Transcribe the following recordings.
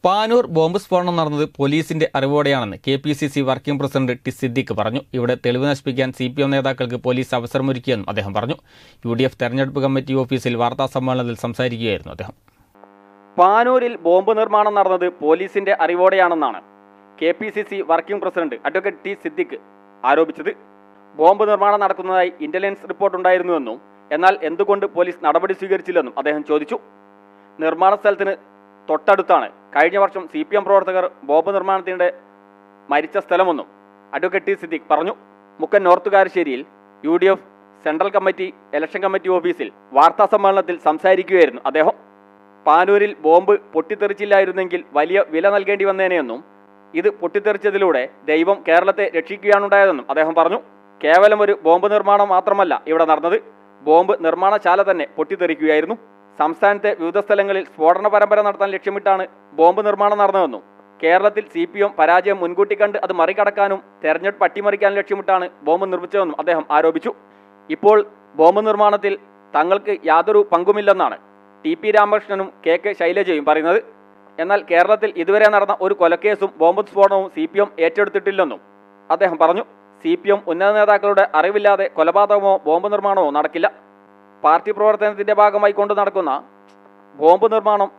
Panoor bomb സ്ഫോടനം നടന്നത് പോലീസിന്റെ അറിവോടെയാണെന്ന് KPCC working president T Siddique പറഞ്ഞു. ഇവിടെ തെളിവ് നശിപ്പിക്കാൻ CPM നേതാക്കൾക്ക് പോലീസ് അവസരമൊരുക്കിയെന്നും അദ്ദേഹം പറഞ്ഞു. UDF തെരഞ്ഞെടുപ്പ് കമ്മിറ്റി ഓഫീസിൽ വാർത്താസമ്മേളനത്തിൽ സംസാരിക്കുകയായിരുന്നു അദ്ദേഹം. പാനൂരിൽ ബോംബ് നിർമ്മാണം നടന്നത് പോലീസിന്റെ അറിവോടെയാണെന്നാണ് KPCC working president advocate T Siddique ആരോപിച്ചത്. ബോംബ് നിർമ്മാണം നടക്കുന്നതായി ഇന്റലിജൻസ് റിപ്പോർട്ടുണ്ടായിരുന്നുവെന്നും എന്നാൽ എന്തുകൊണ്ട് പോലീസ് നടപടി സ്വീകരിച്ചില്ലെന്നും അദ്ദേഹം ചോദിച്ചു. നിർമ്മാണ സ്ഥലത്തിന് തൊട്ടടുത്താണ് കഴിഞ്ഞ വർഷം CPM പ്രവർത്തകർ ബോംബ് നിർമ്മാണത്തിനിടെ മരിച്ച സ്ഥലമെന്നും അഡ്വക്കേറ്റ് ടി സിദ്ദിഖ് പറഞ്ഞു. മുക്കൻ നോർത്ത് കാരശ്ശേരിയിൽ UDF central committee election committee ഓഫീസിൽ വാർത്താസമ്മേളനത്തിൽ സംസാരിക്കുകയായിരുന്നു അദ്ദേഹം. പാനൂരിൽ ബോംബ് പൊട്ടിത്തെറിച്ചില്ലായിരുന്നെങ്കിൽ വലിയ വില നൽകേണ്ടി വന്നേനെയെന്നും ഇത് പൊട്ടിത്തെറിച്ചതിലൂടെ ദൈവം കേരളത്തെ രക്ഷിക്കുകയാണുണ്ടായതെന്നും അദ്ദേഹം പറഞ്ഞു. കേവലം ഒരു ബോംബ് നിർമ്മാണം മാത്രമല്ല ഇവിടെ നടന്നത്, ബോംബ് നിർമ്മാണശാല തന്നെ പൊട്ടിത്തെറിക്കുകയായിരുന്നു. സംസ്ഥാനത്തെ വിവിധ സ്ഥലങ്ങളിൽ സ്ഫോടന പരമ്പര നടത്താൻ ലക്ഷ്യമിട്ടാണ് ബോംബ് നിർമ്മാണം നടന്നതെന്നും കേരളത്തിൽ CPM പരാജയം മുൻകൂട്ടി കണ്ട് അത് മറികടക്കാനും തെരഞ്ഞെടുപ്പ് അട്ടിമറിക്കാൻ ലക്ഷ്യമിട്ടാണ് ബോംബ് നിർമ്മിച്ചതെന്നും അദ്ദേഹം ആരോപിച്ചു. ഇപ്പോൾ ബോംബ് നിർമ്മാണത്തിൽ തങ്ങൾക്ക് യാതൊരു പങ്കുമില്ലെന്നാണ് TP രാമകൃഷ്ണനും KK ശൈലജയും പറയുന്നത്. എന്നാൽ കേരളത്തിൽ ഇതുവരെ നടന്ന ഒരു കൊലക്കേസും ബോംബ് സ്ഫോടനവും CPM ഏറ്റെടുത്തിട്ടില്ലെന്നും അദ്ദേഹം പറഞ്ഞു. CPM ഉന്നത നേതാക്കളുടെ അറിവില്ലാതെ കൊലപാതകമോ ബോംബ് നിർമ്മാണമോ നടക്കില്ല. പാർട്ടി പ്രവർത്തനത്തിന്റെ ഭാഗമായി കൊണ്ടു നടക്കുന്ന ബോംബ് നിർമ്മാണം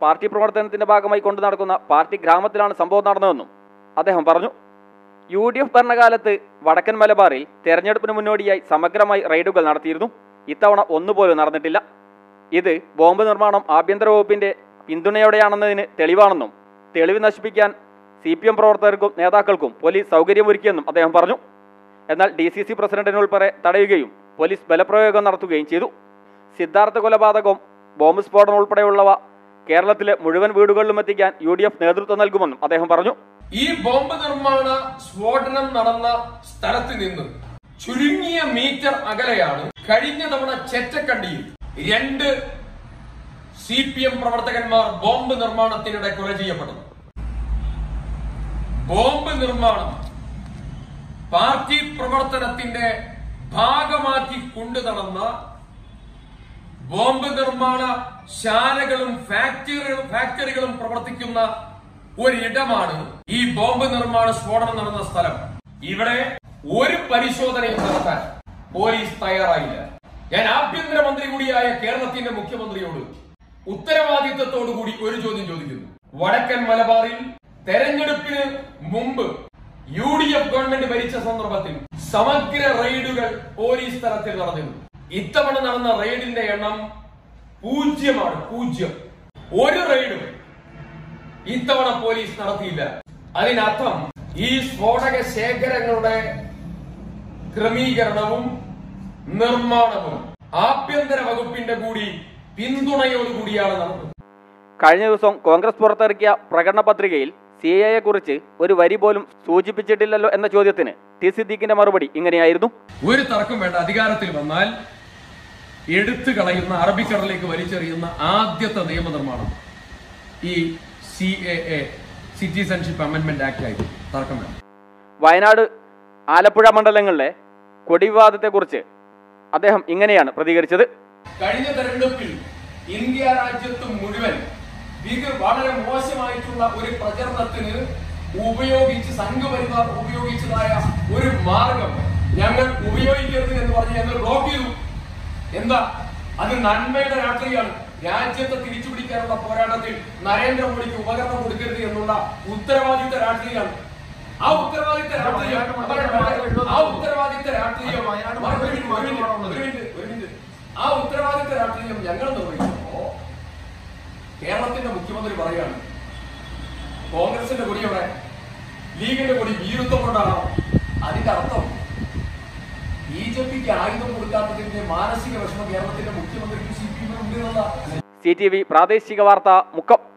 പാർട്ടി ഗ്രാമത്തിലാണ് സംഭവം നടന്നതെന്നും അദ്ദേഹം പറഞ്ഞു. UDF ഭരണകാലത്ത് വടക്കൻ മലബാറിൽ തെരഞ്ഞെടുപ്പിന് മുന്നോടിയായി സമഗ്രമായി റെയ്ഡുകൾ നടത്തിയിരുന്നു. ഇത്തവണ ഒന്നുപോലും നടന്നിട്ടില്ല. ഇത് ബോംബ് നിർമ്മാണം ആഭ്യന്തര വകുപ്പിന്റെ പിന്തുണയോടെയാണെന്നതിന് തെളിവാണെന്നും തെളിവ് നശിപ്പിക്കാൻ CPM പ്രവർത്തകർക്കും നേതാക്കൾക്കും പോലീസ് സൗകര്യമൊരുക്കിയെന്നും അദ്ദേഹം പറഞ്ഞു. എന്നാൽ DCC പ്രസിഡന്റിനുൾപ്പെടെ തടയുകയും പോലീസ് ബലപ്രയോഗം നടത്തുകയും ചെയ്തു. സിദ്ധാർത്ഥ കൊലപാതകവും ബോംബ് സ്ഫോടനം ഉൾപ്പെടെയുള്ളവ കേരളത്തിലെ മുഴുവൻ വീടുകളിലും എത്തിക്കാൻ UDF നേതൃത്വം നൽകുമെന്നും അദ്ദേഹം പറഞ്ഞു. ഈ ബോംബ് നിർമ്മാണ സ്ഫോടനം നടന്ന സ്ഥലത്ത് നിന്ന് ചുരുങ്ങിയ മീറ്റർ അകലെയാണ് കഴിഞ്ഞ തവണ ചെറ്റക്കണ്ടിയിൽ 2 CPM പ്രവർത്തകന്മാർ ബോംബ് നിർമ്മാണത്തിനിടെ കൊല ചെയ്യപ്പെട്ടത്. ബോംബ് നിർമ്മാണം പാർട്ടി പ്രവർത്തനത്തിന്റെ ഭാഗമാക്കി കൊണ്ടു നടന്ന ബോംബ് നിർമ്മാണ ശാലകളും ഫാക്ടറികളും പ്രവർത്തിക്കുന്ന ഒരിടമാണ് ഈ ബോംബ് നിർമ്മാണ സ്ഫോടനം നടന്ന സ്ഥലം. ഇവിടെ ഒരു പരിശോധനയും നടത്താൻ പോലീസ് തയ്യാറായില്ല. ഞാൻ ആഭ്യന്തരമന്ത്രി കൂടിയായ കേരളത്തിന്റെ മുഖ്യമന്ത്രിയോട് ഉത്തരവാദിത്തത്തോടുകൂടി ഒരു ചോദ്യം ചോദിക്കുന്നു. വടക്കൻ മലബാറിൽ തെരഞ്ഞെടുപ്പിന് മുമ്പ് UDF ഗവൺമെന്റ് ഭരിച്ച സന്ദർഭത്തിൽ സമഗ്ര റെയ്ഡുകൾ പോലീസ് തലത്തിൽ നടന്നിരുന്നു. ഇത്തവണ നടന്ന റെയ്ഡിന്റെ എണ്ണം 0. 0. ഒരു റെയ്ഡും ഇത്തവണ പോലീസ് നടത്തിയില്ല. അതിനർത്ഥം ഈ സ്ഫോടക ശേഖരങ്ങളുടെ ക്രമീകരണവും നിർമ്മാണവും ആഭ്യന്തര വകുപ്പിന്റെ കൂടി പിന്തുണയോടുകൂടിയാണ് നടന്നത്. കഴിഞ്ഞ ദിവസം കോൺഗ്രസ് പുറത്തിറക്കിയ പ്രകടന പത്രികയിൽ CAA കുറിച്ച് ഒരു വരി പോലും സൂചിപ്പിച്ചിട്ടില്ലല്ലോ എന്ന ചോദ്യത്തിന് ടി സിദ്ദീഖിന്റെ മറുപടി ഇങ്ങനെയായിരുന്നു. ഒരു തർക്കം വേണ്ട, അധികാരത്തിൽ വന്നാൽ എടുത്തു കളയുന്ന, അറബിക്കടലിലേക്ക് വലിച്ചെറിയുന്ന ആദ്യത്തെ നിയമനിർമ്മാണം ഈ CAA സിറ്റിസൺഷിപ്പ് അമെന്റ്മെന്റ് ആക്ട് ആയിരുന്നു. തർക്കം വേണ്ട. വയനാട്, ആലപ്പുഴ മണ്ഡലങ്ങളിലെ കൊടിവിവാദത്തെക്കുറിച്ച് അദ്ദേഹം ഇങ്ങനെയാണ് പ്രതികരിച്ചത്. കഴിഞ്ഞ തെരഞ്ഞെടുപ്പിൽ ഇന്ത്യ രാജ്യത്ത് മുഴുവൻ വളരെ മോശമായിട്ടുള്ള ഒരു പ്രചരണത്തിന് ഉപയോഗിച്ച് സംഘപരിവാർ ഉപയോഗിച്ചതായ ഒരു മാർഗം ഞങ്ങൾ ഉപയോഗിക്കരുത് എന്ന് പറഞ്ഞ് ഞങ്ങൾ ബ്ലോക്ക് ചെയ്തു. എന്താ? അത് നന്മയുടെ രാഷ്ട്രീയമാണ്. രാജ്യത്തെ തിരിച്ചുപിടിക്കാനുള്ള പോരാട്ടത്തിൽ നരേന്ദ്രമോദിക്ക് ഉപകരണം കൊടുക്കരുത് എന്നുള്ള ഉത്തരവാദിത്ത രാഷ്ട്രീയമാണ്. ആ ഉത്തരവാദിത്ത രാഷ്ട്രീയം ഞങ്ങൾ നിർവഹിക്കുമ്പോ കേരളത്തിന്റെ മുഖ്യമന്ത്രി പറയാണ് കോൺഗ്രസിന്റെ കൊടി എവിടെ, ലീഗിന്റെ കൊടി വീരുത്വം കൊണ്ടാണ്. അതിന്റെ അർത്ഥം BJPക്ക് ആയുധം കൊടുക്കാത്തതിന്റെ മാനസിക വിഷമം കേരളത്തിന്റെ മുഖ്യമന്ത്രിക്ക് CPM ഉണ്ട് എന്നതാണ്. CTV പ്രാദേശിക വാർത്ത മുക്കം.